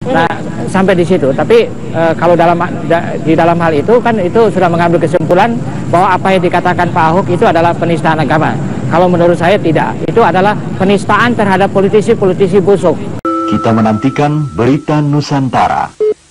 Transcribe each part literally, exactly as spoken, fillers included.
Nah, sampai di situ. Tapi e, kalau dalam da, di dalam hal itu kan itu sudah mengambil kesimpulan bahwa apa yang dikatakan Pak Ahok itu adalah penistaan agama. Kalau menurut saya tidak. Itu adalah penistaan terhadap politisi-politisi busuk. Kita menantikan berita Nusantara.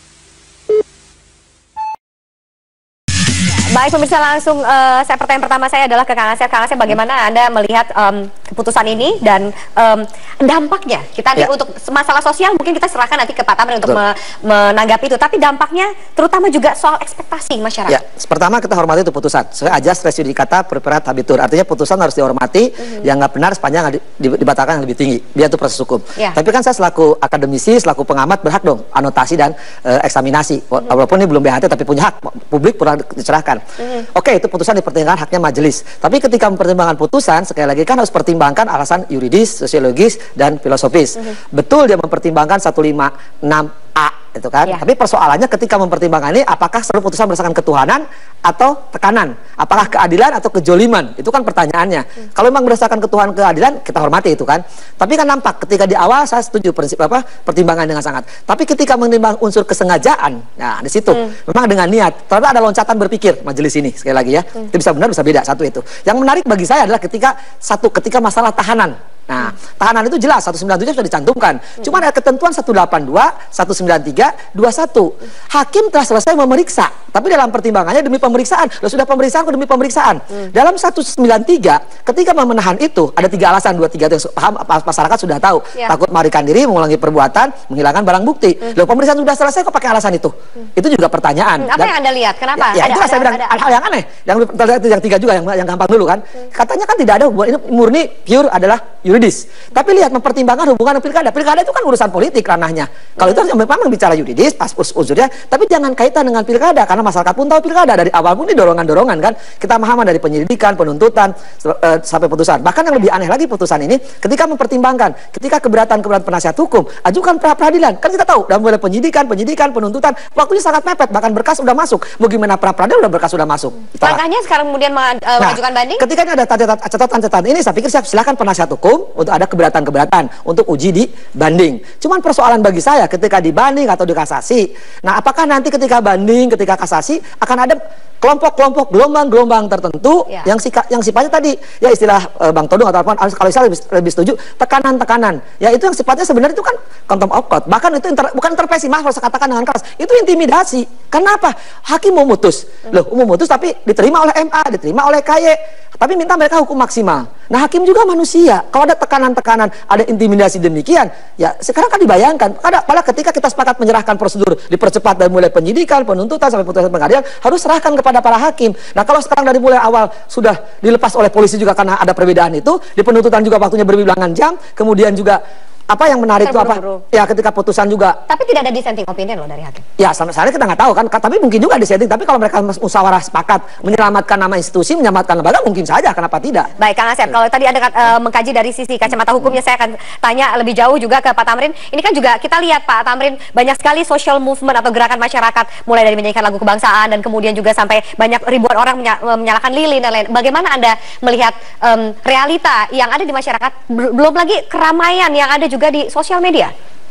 Baik pemirsa, langsung uh, saya pertanyaan pertama saya adalah ke Kang Asep. Kang Asep, bagaimana Anda melihat um, keputusan ini dan um, dampaknya? Kita ya. Untuk masalah sosial mungkin kita serahkan nanti ke Pak Tamrin untuk me menanggapi itu. Tapi dampaknya terutama juga soal ekspektasi masyarakat. Ya, pertama kita hormati itu putusan. Saya ajas res judicata preparat habitur. Artinya putusan harus dihormati. Mm-hmm. Yang nggak benar sepanjang dibatalkan yang lebih tinggi. Biar itu proses hukum. Ya. Tapi kan saya selaku akademisi, selaku pengamat berhak dong anotasi dan uh, eksaminasi. Mm-hmm. Walaupun ini belum B H T tapi punya hak. Publik pernah dicerahkan. Mm. Oke, itu putusan dipertimbangkan haknya majelis. Tapi ketika mempertimbangkan putusan, sekali lagi kan harus pertimbangkan alasan yuridis, sosiologis, dan filosofis. Mm. Betul dia mempertimbangkan seratus lima puluh enam A itu kan. Ya. Tapi persoalannya ketika mempertimbangkan ini, apakah seluruh putusan berdasarkan ketuhanan atau tekanan? Apakah keadilan atau kejoliman? Itu kan pertanyaannya. Hmm. Kalau memang berdasarkan ketuhanan keadilan, kita hormati itu kan. Tapi kan nampak ketika di awal saya setuju prinsip apa pertimbangan dengan sangat. Tapi ketika menimbang unsur kesengajaan, nah di situ hmm. memang dengan niat. Ternyata ada loncatan berpikir majelis ini sekali lagi ya. Hmm. Itu bisa benar bisa beda satu itu. Yang menarik bagi saya adalah ketika satu ketika masalah tahanan. Nah, hmm. tahanan itu jelas seratus sembilan puluh tujuh sudah dicantumkan. Hmm. Cuma ada ketentuan seratus delapan puluh dua, seratus sembilan puluh tiga, dua puluh satu. Hakim telah selesai memeriksa, tapi dalam pertimbangannya demi pemeriksaan. Loh, sudah pemeriksaan demi pemeriksaan. Hmm. Dalam seratus sembilan puluh tiga, ketika memenahan itu ada tiga alasan, dua tiga itu paham masyarakat sudah tahu. Ya. Takut melarikan diri, mengulangi perbuatan, menghilangkan barang bukti. Hmm. Loh, pemeriksaan sudah selesai kok pakai alasan itu? Hmm. Itu juga pertanyaan. Hmm. Apa Dan, yang Anda lihat? Kenapa? Ya, ya ada, itu ada, saya bilang hal-hal yang aneh. Yang yang tiga juga yang yang gampang dulu kan. Hmm. Katanya kan tidak ada hubungan, ini murni pure adalah yuridis. Tapi lihat mempertimbangkan hubungan dengan pilkada. Pilkada itu kan urusan politik ranahnya. Kalau hmm. itu memang bicara yuridis, pas usurnya, tapi jangan kaitan dengan pilkada karena masyarakat pun tahu pilkada dari awal pun ini dorongan-dorongan kan. Kita paham dari penyelidikan, penuntutan uh, sampai putusan. Bahkan yang lebih aneh lagi putusan ini ketika mempertimbangkan, ketika keberatan-keberatan penasihat hukum, ajukan pra peradilan. Kan kita tahu dalam mulai penyidikan, penyidikan, penuntutan, waktunya sangat mepet, bahkan berkas sudah masuk. Mau gimana pra peradilan udah berkas sudah masuk. Makanya sekarang kemudian uh, nah, mengajukan banding. Ketika ini ada catatan-catatan ini, saya pikir silakan penasihat hukum untuk ada keberatan-keberatan untuk uji di banding. Cuman persoalan bagi saya ketika dibanding atau dikasasi. Nah, apakah nanti ketika banding, ketika kasasi akan ada kelompok-kelompok gelombang-gelombang tertentu ya. yang sika, yang sifatnya tadi ya istilah e, Bang Todung atau apa kalau saya lebih, lebih setuju tekanan-tekanan. Ya itu yang sifatnya sebenarnya itu kan contempt of court. Bahkan itu inter, bukan intervensi, maaf kalau saya katakan dengan keras. Itu intimidasi. Kenapa? Hakim mau mutus. Loh, mau mutus tapi diterima oleh M A, diterima oleh K Y, tapi minta mereka hukum maksimal. Nah, hakim juga manusia. Kalau ada tekanan-tekanan, ada intimidasi demikian, ya sekarang kan dibayangkan. Padahal ketika kita sepakat menyerahkan prosedur dipercepat dari mulai penyidikan, penuntutan sampai putusan pengadilan, harus serahkan kepada para hakim. Nah, kalau sekarang dari mulai awal sudah dilepas oleh polisi juga karena ada perbedaan itu, di penuntutan juga waktunya berbilangan jam, kemudian juga apa yang menarik itu apa? Ya ketika putusan juga. Tapi tidak ada dissenting opinion loh dari hakim. Ya sampai sekarang kita nggak tahu kan. Tapi mungkin juga dissenting. Tapi kalau mereka musyawarah sepakat menyelamatkan nama institusi, menyelamatkan lembaga, mungkin saja. Kenapa tidak? Baik, Kang Asep. Kalau tadi Anda uh, mengkaji dari sisi kacamata hukumnya, saya akan tanya lebih jauh juga ke Pak Tamrin. Ini kan juga kita lihat Pak Tamrin banyak sekali social movement atau gerakan masyarakat, mulai dari menyanyikan lagu kebangsaan dan kemudian juga sampai banyak ribuan orang menya menyalakan lilin dan lain. Bagaimana Anda melihat um, realita yang ada di masyarakat, belum lagi keramaian yang ada juga di sosial media?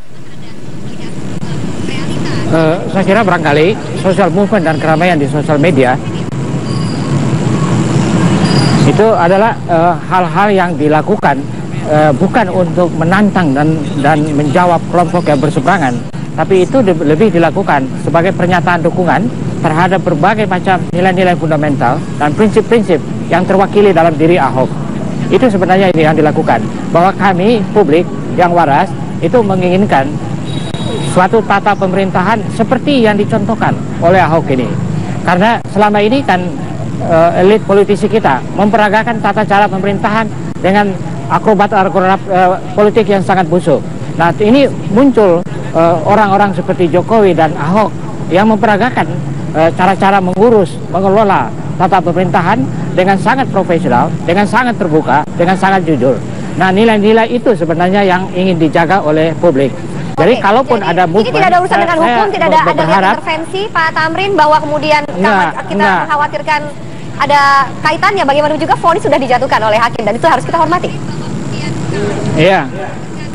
Uh, saya kira barangkali social movement dan keramaian di sosial media itu adalah hal-hal uh, yang dilakukan uh, bukan untuk menantang dan dan menjawab kelompok yang berseberangan, tapi itu di, lebih dilakukan sebagai pernyataan dukungan terhadap berbagai macam nilai-nilai fundamental dan prinsip-prinsip yang terwakili dalam diri Ahok. Itu sebenarnya ini yang dilakukan, bahwa kami publik yang waras itu menginginkan suatu tata pemerintahan seperti yang dicontohkan oleh Ahok ini. Karena selama ini kan uh, elit politisi kita memperagakan tata cara pemerintahan dengan akrobat-akrobat uh, politik yang sangat busuk. Nah, ini muncul orang-orang uh, seperti Jokowi dan Ahok yang memperagakan cara-cara uh, mengurus, mengelola tata pemerintahan dengan sangat profesional, dengan sangat terbuka, dengan sangat jujur. Nah, nilai-nilai itu sebenarnya yang ingin dijaga oleh publik. Jadi Oke, kalaupun jadi, ada movement, ini tidak ada urusan dengan hukum, tidak ada ada intervensi Pak Tamrin bahwa kemudian enggak, kita enggak. mengkhawatirkan ada kaitannya. Bagaimana juga vonis sudah dijatuhkan oleh hakim dan itu harus kita hormati. Iya.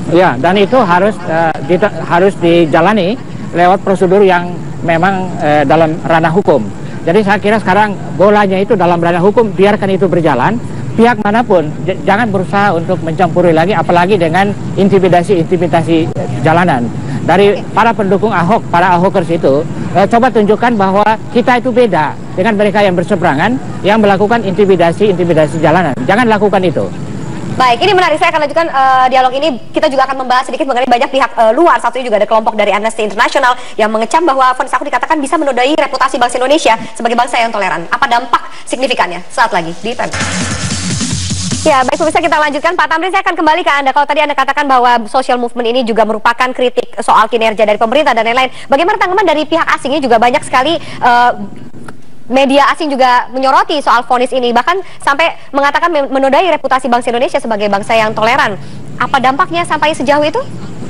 Ya, dan itu harus uh, di, harus dijalani lewat prosedur yang memang uh, dalam ranah hukum. Jadi saya kira sekarang bolanya itu dalam ranah hukum, biarkan itu berjalan. Pihak manapun jangan berusaha untuk mencampuri lagi, apalagi dengan intimidasi-intimidasi jalanan. Dari para pendukung Ahok, para Ahokers itu, eh, coba tunjukkan bahwa kita itu beda dengan mereka yang berseberangan, yang melakukan intimidasi-intimidasi jalanan. Jangan lakukan itu. Baik, ini menarik. Saya akan lanjutkan uh, dialog ini. Kita juga akan membahas sedikit mengenai banyak pihak uh, luar. Satunya juga ada kelompok dari Amnesty International yang mengecam bahwa vonis Ahok dikatakan bisa menodai reputasi bangsa Indonesia sebagai bangsa yang toleran. Apa dampak signifikannya? Saat lagi di Time. Ya, baik pemirsa, kita lanjutkan. Pak Tamrin, saya akan kembali ke Anda. Kalau tadi Anda katakan bahwa social movement ini juga merupakan kritik soal kinerja dari pemerintah dan lain-lain. Bagaimana tanggapan dari pihak asing? Ini juga banyak sekali uh, media asing juga menyoroti soal vonis ini, bahkan sampai mengatakan menodai reputasi bangsa Indonesia sebagai bangsa yang toleran. Apa dampaknya sampai sejauh itu?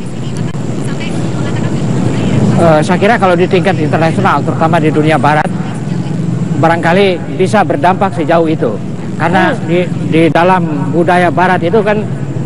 Uh, saya kira kalau di tingkat internasional, terutama di dunia barat, barangkali bisa berdampak sejauh itu. Karena hmm. di, di dalam budaya barat itu kan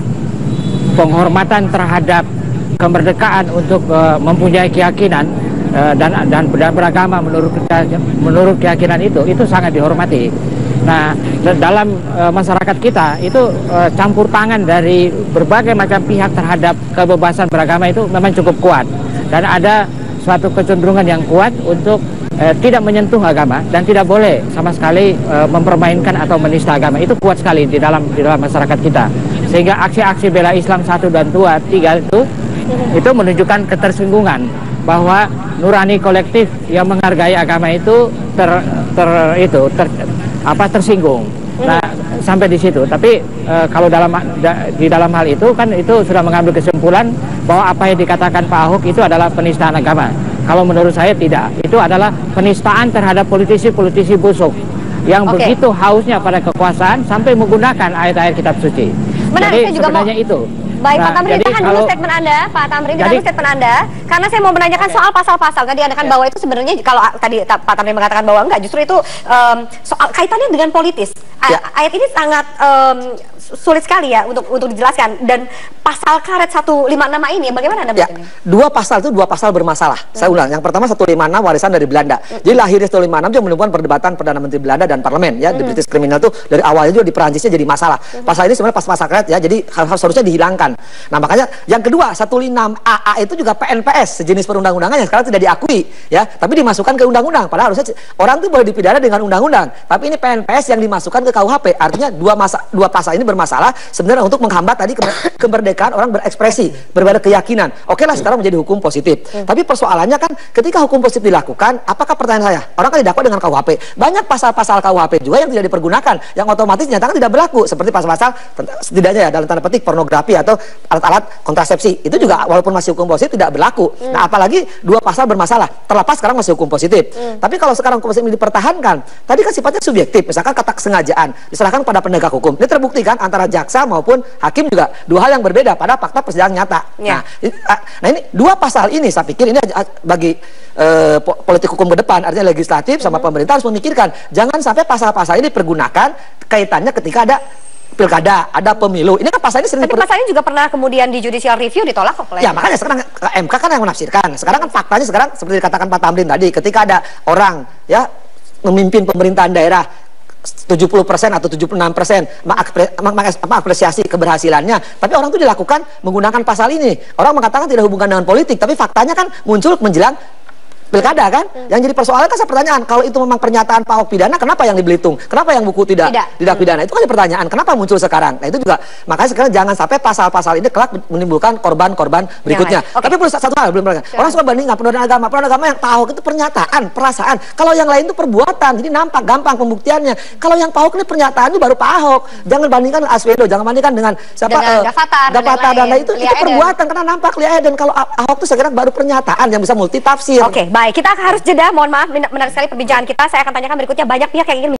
penghormatan terhadap kemerdekaan untuk uh, mempunyai keyakinan uh, dan dan beragama menurut menurut keyakinan itu itu sangat dihormati. Nah, dalam uh, masyarakat kita itu uh, campur tangan dari berbagai macam pihak terhadap kebebasan beragama itu memang cukup kuat, dan ada suatu kecenderungan yang kuat untuk Eh, tidak menyentuh agama dan tidak boleh sama sekali eh, mempermainkan atau menista agama. Itu kuat sekali di dalam di dalam masyarakat kita, sehingga aksi-aksi bela Islam satu dan dua tiga itu itu menunjukkan ketersinggungan bahwa nurani kolektif yang menghargai agama itu ter, ter itu ter, apa tersinggung. Nah, sampai di situ. Tapi eh, kalau dalam da, di dalam hal itu kan itu sudah mengambil kesimpulan bahwa apa yang dikatakan Pak Ahok itu adalah penistaan agama. Kalau menurut saya tidak, itu adalah penistaan terhadap politisi-politisi busuk yang okay. begitu hausnya pada kekuasaan sampai menggunakan ayat-ayat kitab suci. Menarik, jadi saya juga sebenarnya mau... itu. Baik, nah, Pak Tamrin, ditahan dulu statement Anda, Pak Tamrin, ditahan dulu statement Anda, karena saya mau menanyakan soal pasal-pasal. Tadi Anda kan bahwa itu sebenarnya, kalau tadi Pak Tamrin mengatakan bahwa enggak, justru itu um, soal kaitannya dengan politis. Ya. Ayat ini sangat um, sulit sekali ya untuk untuk dijelaskan, dan pasal karet seratus lima puluh enam ini bagaimana Anda melihatnya? Ya, dua pasal itu dua pasal bermasalah. Hmm. Saya ulang, yang pertama seratus lima puluh enam warisan dari Belanda. Hmm. Jadi lahirnya seratus lima puluh enam itu menimbulkan perdebatan Perdana Menteri Belanda dan Parlemen ya. Hmm. Di British Criminal itu dari awalnya juga di Perancisnya jadi masalah. Hmm. Pasal ini sebenarnya pas-pasal karet ya, jadi hal-hal seharusnya dihilangkan. Nah, makanya yang kedua seratus lima puluh enam A A itu juga P N P S, sejenis perundang-undangan yang sekarang tidak diakui ya, tapi dimasukkan ke undang-undang. Padahal harusnya orang itu boleh dipidana dengan undang-undang, tapi ini P N P S yang dimasukkan ke K U H P. Artinya dua masa dua pasal ini bermasalah sebenarnya untuk menghambat tadi kemerdekaan orang berekspresi, berbeda keyakinan. Oke lah, sekarang menjadi hukum positif. Hmm. Tapi persoalannya kan ketika hukum positif dilakukan, apakah pertanyaan saya, orang kan didakwa dengan K U H P. Banyak pasal-pasal K U H P juga yang tidak dipergunakan, yang otomatis nyatakan tidak berlaku, seperti pasal-pasal setidaknya ya dalam tanda petik pornografi atau alat-alat kontrasepsi. Itu juga walaupun masih hukum positif tidak berlaku. Hmm. Nah, apalagi dua pasal bermasalah. Terlepas sekarang masih hukum positif. Hmm. Tapi kalau sekarang hukum positif ini dipertahankan, tadi kan sifatnya subjektif. Misalkan kata kesengajaan diserahkan pada penegak hukum. Ini terbukti kan antara jaksa maupun hakim juga dua hal yang berbeda pada fakta persidangan nyata. Ya. Nah, nah ini dua pasal ini saya pikir ini bagi uh, politik hukum ke depan, artinya legislatif sama hmm. pemerintah harus memikirkan jangan sampai pasal-pasal ini dipergunakan kaitannya ketika ada pilkada, ada pemilu. Ini kan pasal ini sering Tapi pasal ini juga pernah kemudian di judicial review ditolak kok. Ya, makanya sekarang M K kan yang menafsirkan. Sekarang kan faktanya sekarang seperti dikatakan Pak Tamrin tadi, ketika ada orang ya memimpin pemerintahan daerah tujuh puluh persen atau tujuh puluh enam persen mengapresiasi keberhasilannya, tapi orang itu dilakukan menggunakan pasal ini. Orang mengatakan tidak hubungan dengan politik, tapi faktanya kan muncul menjelang pilkada kan, hmm. yang jadi persoalan kan saya pertanyaan, kalau itu memang pernyataan Pak Ahok pidana, kenapa yang di Belitung, kenapa yang buku tidak tidak, tidak pidana, itu kan pertanyaan, kenapa muncul sekarang. Nah itu juga, makanya sekarang jangan sampai pasal-pasal ini kelak menimbulkan korban-korban berikutnya. Ya, okay. Tapi perlu satu hal belum pernah, orang suka bandingkan penodaan agama, penodaan agama yang Pak Ahok itu pernyataan, perasaan, kalau yang lain itu perbuatan, jadi nampak gampang pembuktiannya. Kalau yang Pak Ahok ini pernyataan itu baru Pak Ahok, jangan bandingkan Aswedo, jangan bandingkan dengan siapa dengan uh, Gavatar, Gavatar dan lain itu, itu perbuatan karena nampak lihat, dan kalau Ahok itu sekarang baru pernyataan yang bisa multitafsir. Oke, okay, baik, kita harus jeda, mohon maaf, menarik sekali perbincangan kita. Saya akan tanyakan berikutnya, banyak pihak yang ingin